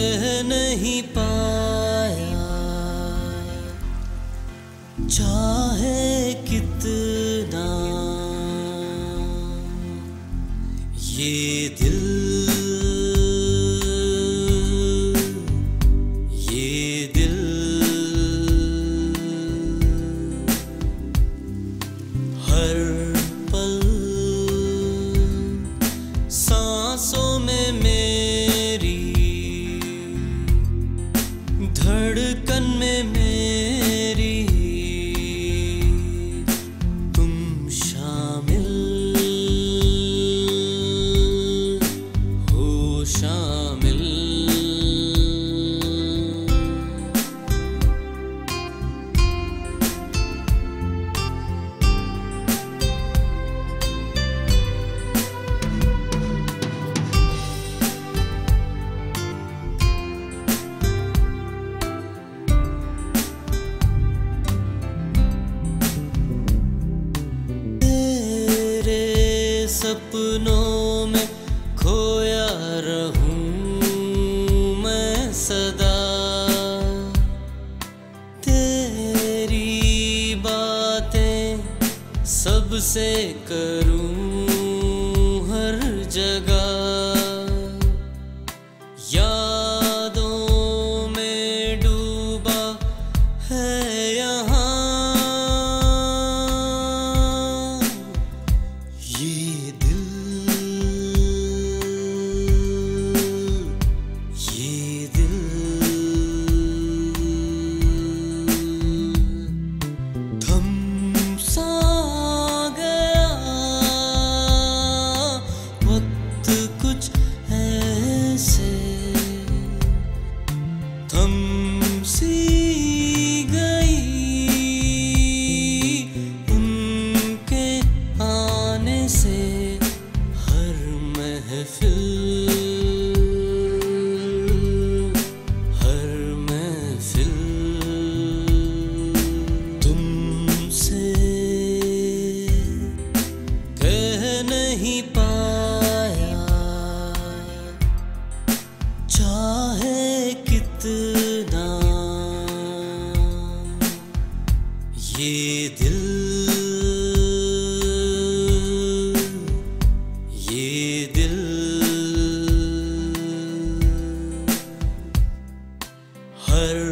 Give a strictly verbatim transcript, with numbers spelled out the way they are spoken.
कह नहीं पाया, चाहे कितना ये दिल, ये दिल हर पल सांसों में मेरी, धड़कन में मेरी तुम शामिल हो, शामिल। सपनों में खोया रहूं मैं सदा, तेरी बातें सबसे करूं हर जगह, यादों में डूबा है यहाँ ये दिल, ये दिल थम सा गया वक्त कुछ ऐसे, थम सी गई उनके आने से हर महफिल, हर महफिल तुमसे कह नहीं पाया, चाहे कितना ये दिल, ये दिल हर